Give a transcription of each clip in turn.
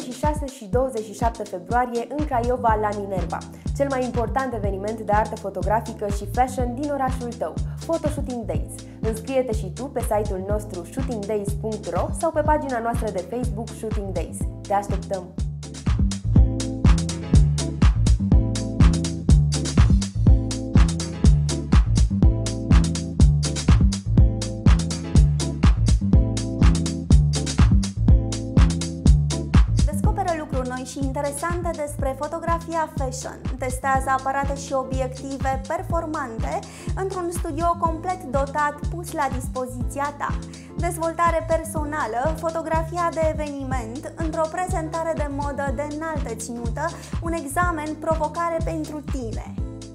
26 și 27 februarie în Craiova la Minerva, cel mai important eveniment de artă fotografică și fashion din orașul tău, Photoshooting Days. Înscrie-te și tu pe site-ul nostru shootingdays.ro sau pe pagina noastră de Facebook Shooting Days. Te așteptăm! Și interesante despre fotografia fashion. Testează aparate și obiective performante într-un studio complet dotat pus la dispoziția ta. Dezvoltare personală, fotografia de eveniment, într-o prezentare de modă de înaltă ținută, un examen provocare pentru tine.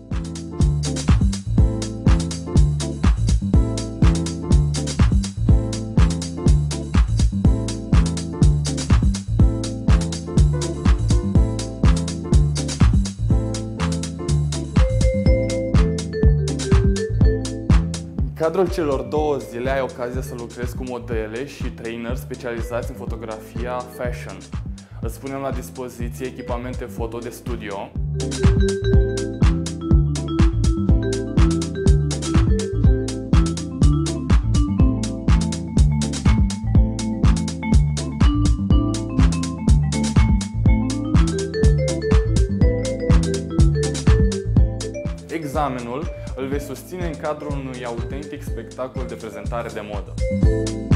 În cadrul celor 2 zile ai ocazia să lucrezi cu modele și trainer specializați în fotografia fashion. Îți punem la dispoziție echipamente foto de studio, examenul îl vei susține în cadrul unui autentic spectacol de prezentare de modă.